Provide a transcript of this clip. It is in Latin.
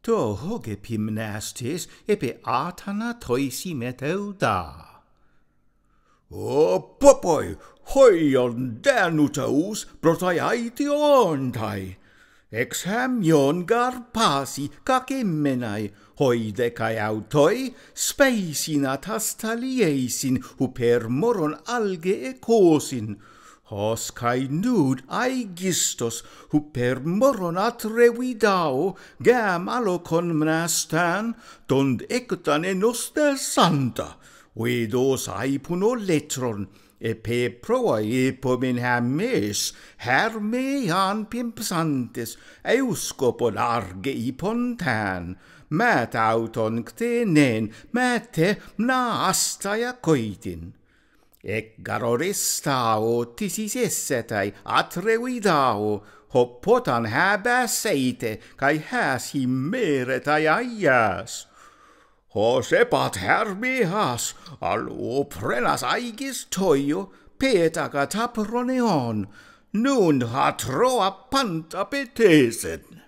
To hoge pimnastes epe atana toisi meteuda. O popoi, hoion danutus protaiationtai. Ex hamion garpasi kakemenai, hoidecai autoi, speisinatas taliesin, huper moron alge ekosin. Hos kai nud aigistos, huper moron atrevidao, gam alocon mnastan, dond ectan enostel santa. Vedos aipuno letron, epe proa epomen hames, hermean pimpsantes, euskopon arge ipontan, mät auton ktenen, mäte mna astaja koitin. Ekgaroristao tisisessetai atrevidao, hoppotan häbäseite, kai häs himmeretai aias. Hos epat hermihas, alu prenas aigis toio, petaga taproneon, nun hatroa panta petesen.